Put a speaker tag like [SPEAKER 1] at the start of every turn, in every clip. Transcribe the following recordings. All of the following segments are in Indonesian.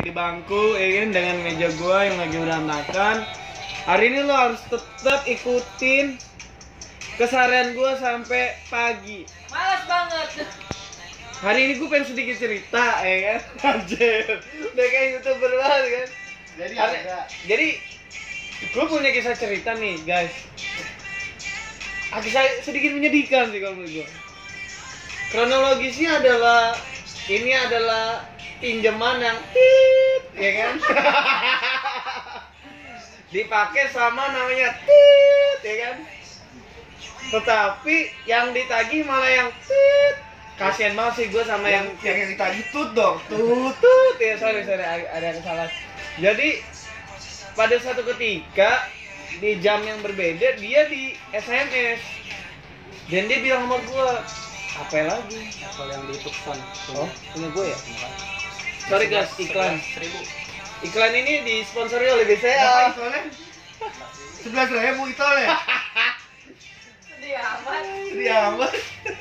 [SPEAKER 1] di bangku ya kan, dengan meja gua yang lagi berantakan. Hari ini lo harus tetap ikutin keseharian gua sampai pagi.
[SPEAKER 2] Malas banget.
[SPEAKER 1] Hari ini gua pengen sedikit cerita ya kan. Anjir. Udah kayak YouTuber banget kan. Jadi gua punya kisah cerita nih, guys. Kisah sedikit menyedihkan sih kalau menurut gua. Kronologisnya adalah ini adalah pinjaman yang tit, ya kan? Dipakai sama namanya tit, ya kan? Tetapi yang ditagih malah yang tit. Kasian banget sih gue sama yang ditagih tut dong. Tut. Ya sorry ada kesalahan. Jadi pada suatu ketika di jam yang berbeda dia di SMS dan dia bilang sama gue, apa lagi?
[SPEAKER 3] Kalau yang di Tucson.
[SPEAKER 1] Oh, punya gue ya? Sorry guys, iklan.
[SPEAKER 3] 11.000.
[SPEAKER 1] Iklan ini disponsori oleh BCA.
[SPEAKER 3] 11.000 itu ya.
[SPEAKER 2] Sedih amat.
[SPEAKER 1] Sedih amat.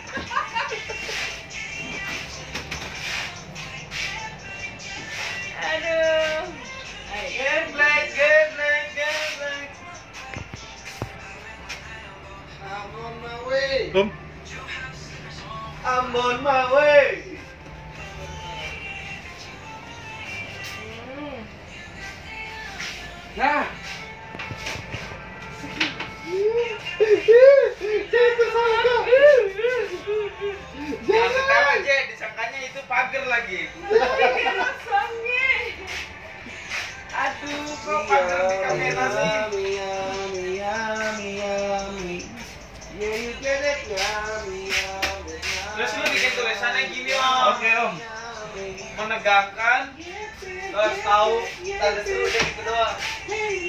[SPEAKER 2] Aduh.
[SPEAKER 1] Get black. I'm on my way. I'm on my way. Nah. Jangan ketawa aja, disangkanya itu pagar lagi.
[SPEAKER 2] Rasanya. Aduh, kok pagar di kamera sih?
[SPEAKER 1] Yeah, you get it, Terus lu bikin tulisannya gini om.
[SPEAKER 3] Oke, Om.
[SPEAKER 1] Menegakkan, terus tahu tanda seru udah gitu doang.